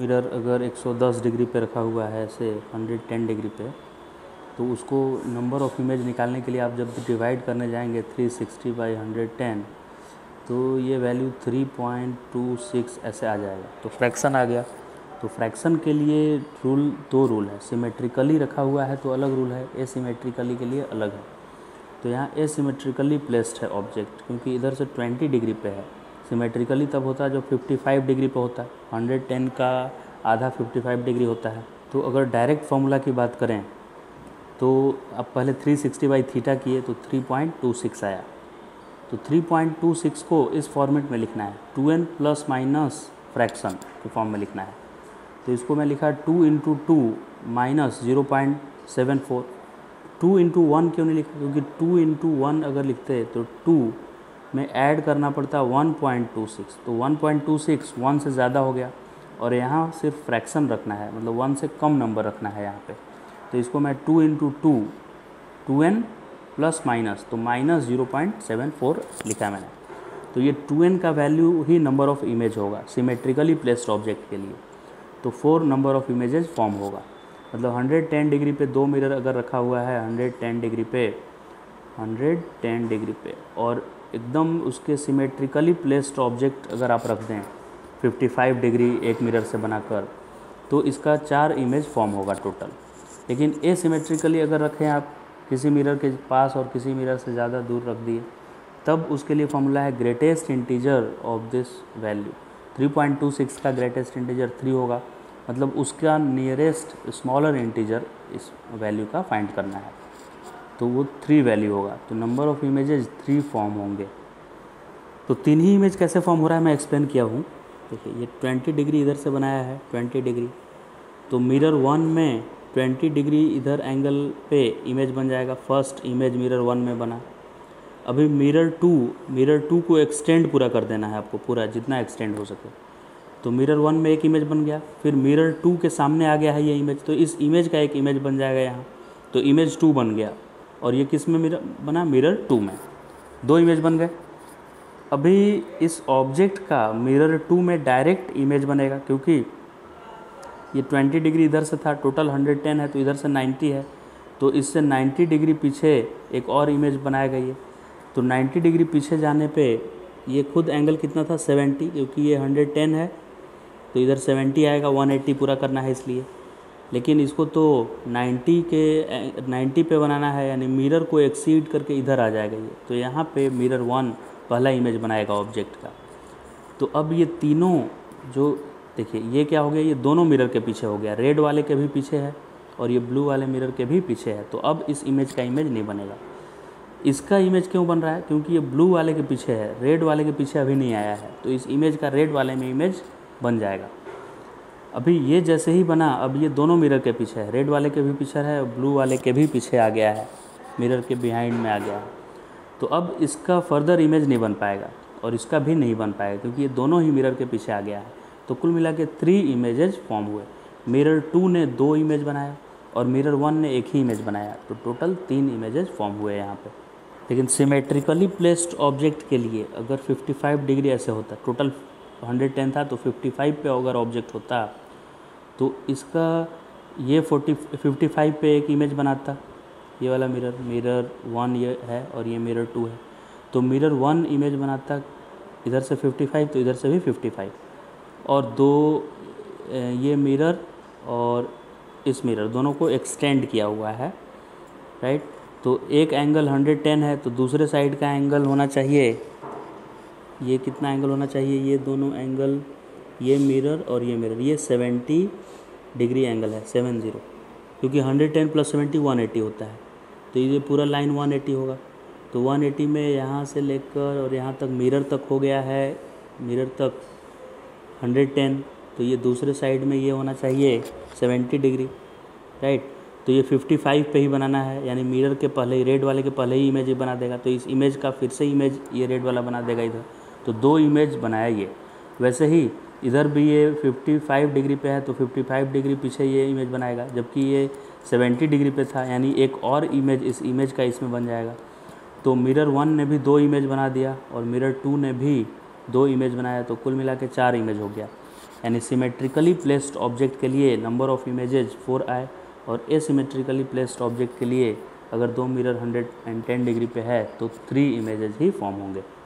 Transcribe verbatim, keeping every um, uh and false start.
Mirror अगर एक सौ दस डिग्री पे रखा हुआ है ऐसे एक सौ दस डिग्री पे, तो उसको नंबर ऑफ़ इमेज निकालने के लिए आप जब डिवाइड करने जाएंगे तीन सौ साठ बाई एक सौ दस, तो ये वैल्यू तीन पॉइंट दो छह ऐसे आ जाएगा। तो फ्रैक्शन आ गया। तो फ्रैक्शन के लिए रूल दो रूल है, सिमेट्रिकली रखा हुआ है तो अलग रूल है, एसिमेट्रिकली के लिए अलग है। तो यहाँ एसिमेट्रिकली प्लेस्ड है ऑब्जेक्ट, क्योंकि इधर से बीस डिग्री पे है। सिमेट्रिकली तब होता है जब पचपन डिग्री पे होता है, एक सौ दस का आधा पचपन डिग्री होता है। तो अगर डायरेक्ट फार्मूला की बात करें तो अब पहले तीन सौ साठ बाई थीटा किए तो तीन पॉइंट दो छह आया। तो तीन पॉइंट दो छह को इस फॉर्मेट में लिखना है, two n plus minus fraction के फॉर्म में लिखना है। तो इसको मैं लिखा two into two minus zero point seven four. Two into one क्यों नहीं लिखा, क्योंकि टू इंटू वन अगर लिखते तो टू में ऐड करना पड़ता वन पॉइंट टू सिक्स, तो one point two six one से ज़्यादा हो गया, और यहाँ सिर्फ फ्रैक्शन रखना है, मतलब वन से कम नंबर रखना है यहाँ पे। तो इसको मैं two into two two n plus minus, तो minus zero point seven four लिखा है मैंने। तो ये टू एन का वैल्यू ही नंबर ऑफ़ इमेज होगा सिमेट्रिकली प्लेस्ड ऑब्जेक्ट के लिए। तो four number of images form होगा। मतलब एक सौ दस डिग्री पे दो मिरर अगर रखा हुआ है एक सौ दस डिग्री पे एक सौ दस डिग्री पे, और एकदम उसके सिमेट्रिकली प्लेस्ड ऑब्जेक्ट अगर आप रख दें पचपन डिग्री एक मिरर से बनाकर, तो इसका चार इमेज फॉर्म होगा टोटल। लेकिन एसिमेट्रिकली अगर रखें आप किसी मिरर के पास और किसी मिरर से ज़्यादा दूर रख दिए, तब उसके लिए फॉर्मूला है greatest integer of this value. Three point two six का ग्रेटेस्ट इंटीजर थ्री होगा, मतलब उसका नियरेस्ट स्मॉलर इंटीजर इस वैल्यू का फाइंड करना है, तो वो थ्री वैल्यू होगा। तो number of images three form होंगे। तो तीन ही इमेज कैसे फॉर्म हो रहा है मैं एक्सप्लेन किया हूँ। देखिए ये ट्वेंटी डिग्री इधर से बनाया है, ट्वेंटी डिग्री, तो मिरर वन में ट्वेंटी डिग्री इधर एंगल पे इमेज बन जाएगा। फर्स्ट इमेज मिरर वन में बना। अभी मिरर टू मिरर टू को एक्सटेंड पूरा कर देना है आपको, पूरा जितना एक्सटेंड हो सके। तो मिरर वन में एक इमेज बन गया, फिर मिरर टू के सामने आ गया है ये इमेज, तो इस इमेज का एक इमेज बन जाएगा यहाँ, तो इमेज टू बन गया। और ये किस में मिरर बना, मिरर टू में, दो इमेज बन गए। अभी इस ऑब्जेक्ट का मिरर टू में डायरेक्ट इमेज बनेगा, क्योंकि ये ट्वेंटी डिग्री इधर से था, टोटल एक सौ दस है, तो इधर से नब्बे है, तो इससे नब्बे डिग्री पीछे एक और इमेज बनाएगा ये। तो नब्बे डिग्री पीछे जाने पे ये खुद एंगल कितना था, सत्तर, क्योंकि ये एक सौ दस है तो इधर सत्तर आएगा, एक सौ अस्सी पूरा करना है इसलिए। लेकिन इसको तो नब्बे के नब्बे पे बनाना है, यानी मिरर को एक्सीड करके इधर आ जाएगा ये। तो यहाँ पे मिरर वन पहला इमेज बनाएगा ऑब्जेक्ट का। तो अब ये तीनों जो देखिए ये क्या हो गया, ये दोनों मिरर के पीछे हो गया, रेड वाले के भी पीछे है और ये ब्लू वाले मिरर के भी पीछे है। तो अब इस इमेज का इमेज नहीं बनेगा। इसका इमेज क्यों बन रहा है, क्योंकि ये ब्लू वाले के पीछे है, रेड वाले के पीछे अभी नहीं आया है, तो इस इमेज का रेड वाले में इमेज बन जाएगा। अभी ये जैसे ही बना, अब ये दोनों मिरर के पीछे है, रेड वाले के भी पीछे है, ब्लू वाले के भी पीछे आ गया है, मिरर के बिहाइंड में आ गया है। तो अब इसका फर्दर इमेज नहीं बन पाएगा और इसका भी नहीं बन पाएगा, क्योंकि ये दोनों ही मिरर के पीछे आ गया है। तो कुल मिला के थ्री इमेजेस फॉर्म हुए। मिरर टू ने दो इमेज बनाया और मिरर वन ने एक ही इमेज बनाया, तो टोटल तीन इमेजेस फॉर्म हुए यहाँ पे। लेकिन सिमेट्रिकली प्लेस्ड ऑब्जेक्ट के लिए अगर पचपन डिग्री ऐसे होता, टोटल एक सौ दस था तो पचपन पे अगर ऑब्जेक्ट होता, तो इसका ये चालीस पचपन पे एक इमेज बनाता, ये वाला मिरर मिरर वन ये है और ये मिरर टू है, तो मिरर वन इमेज बनाता इधर से पचपन, तो इधर से भी पचपन, और दो ये मिरर और इस मिरर दोनों को एक्सटेंड किया हुआ है, राइट। तो एक एंगल एक सौ दस है, तो दूसरे साइड का एंगल होना चाहिए, ये कितना एंगल होना चाहिए, ये दोनों एंगल, ये मिरर और ये मिरर, ये सत्तर डिग्री एंगल है, सेवन ज़ीरो, क्योंकि एक सौ दस प्लस सत्तर एक सौ अस्सी होता है, तो ये पूरा लाइन एक सौ अस्सी होगा। तो एक सौ अस्सी में यहाँ से लेकर और यहाँ तक मिरर तक हो गया है, मिरर तक एक सौ दस, तो ये दूसरे साइड में ये होना चाहिए सत्तर डिग्री, राइट। तो ये पचपन पे ही बनाना है, यानी मिरर के पहले ही, रेड वाले के पहले ही इमेज बना देगा, तो इस इमेज का फिर से इमेज ये रेड वाला बना देगा इधर, तो दो इमेज बनाया ये। वैसे ही इधर भी ये पचपन डिग्री पे है, तो पचपन डिग्री पीछे ये इमेज बनाएगा, जबकि ये सत्तर डिग्री पे था, यानी एक और इमेज इस इमेज का इसमें बन जाएगा। तो मिरर वन ने भी दो इमेज बना दिया और मिरर टू ने भी दो इमेज बनाया, तो कुल मिला के चार इमेज हो गया। यानी सिमेट्रिकली प्लेस्ड ऑब्जेक्ट के लिए नंबर ऑफ इमेजेज फोर आए और एसिमेट्रिकली प्लेस्ड ऑब्जेक्ट के लिए अगर दो mirror hundred and ten degree पे है तो थ्री इमेजेज ही फॉर्म होंगे।